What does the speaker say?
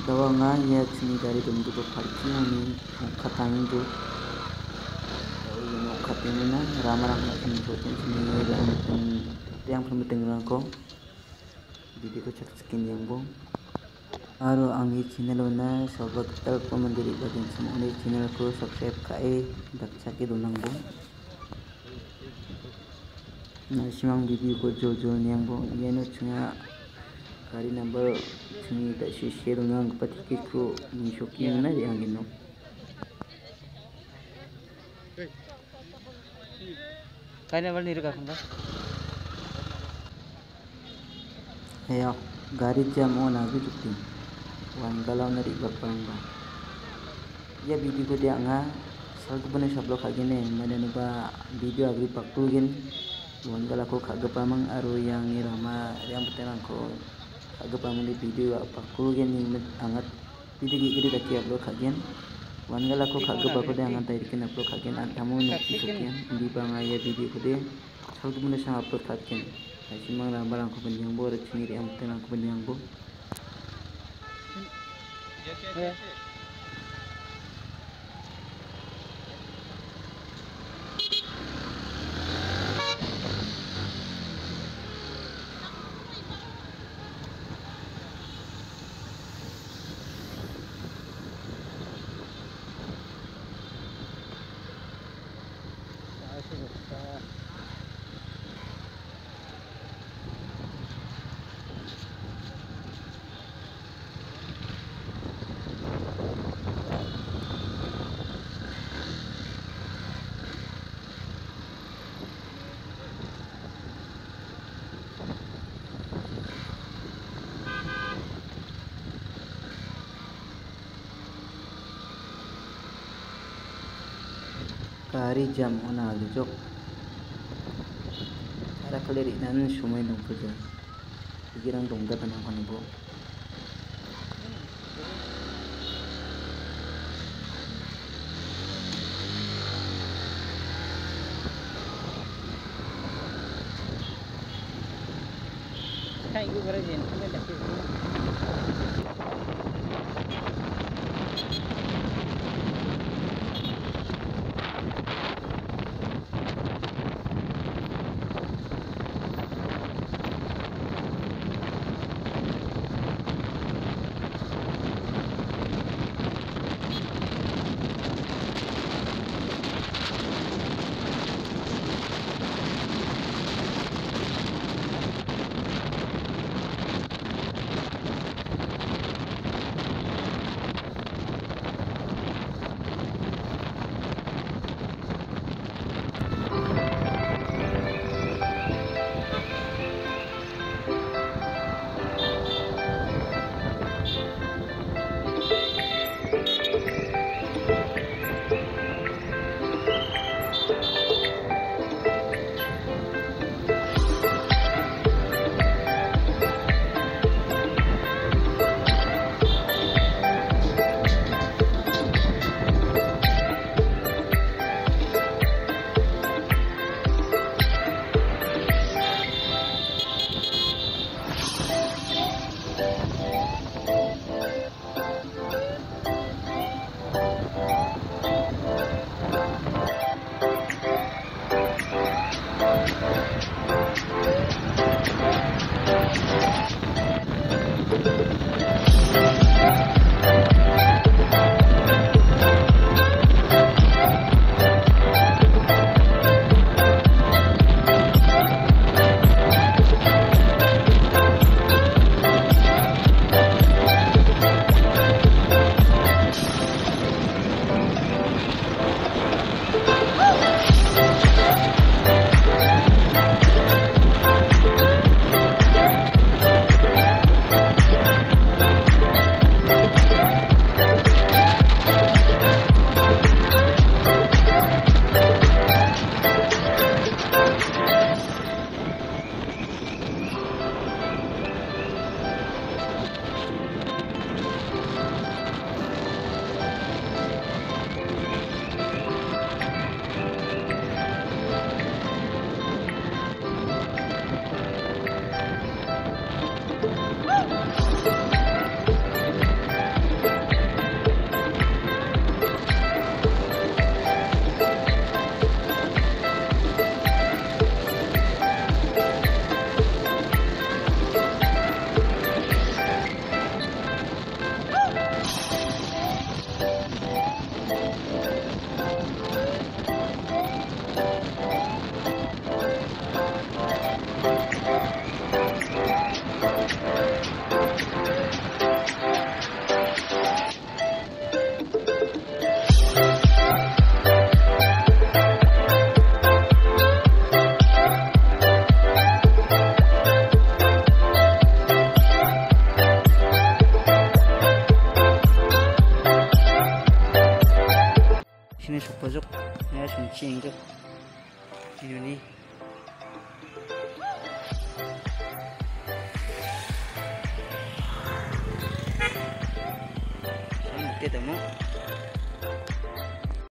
Dawanga ya chini gari dum duko parking ani khatang du no khatimena ramarang chini sotin chini yang penting rangko video ko cek skin yang bong aro angi channel na sabak tak pemandiri bagian semua ini channel ko subscribe kai daksa ke dunang bong na simang video ko jojo yang bong yeno cunga kari number sini tak share dunang patiki ko mishoki na di angin no kayaknya bal niru kakak kan ayo gari jam on agu cukti wan galau nari bapang ba ya video ko dia nga sal ko bane sablo kagene mana nuba video agri paktugen wan gala ko kagapamang aro yang ni rama yang betenang ko kagapamang di video paktugen ni angat video gigi daki upload kagen wan gala ko kagapa ko dia angat tayrikin upload kagen antamu nukti sekian di bang ya video ko dia sal ko bane sang upload kagen simang rambarang ko benyang bo recini yang betenang ko benyang bo kari jam ona jok cara keleri nan sumai dong puja pikiran dongga tanah kanibo kayak gue berajin kan dah pojok ya suncing ke ini sama kita mau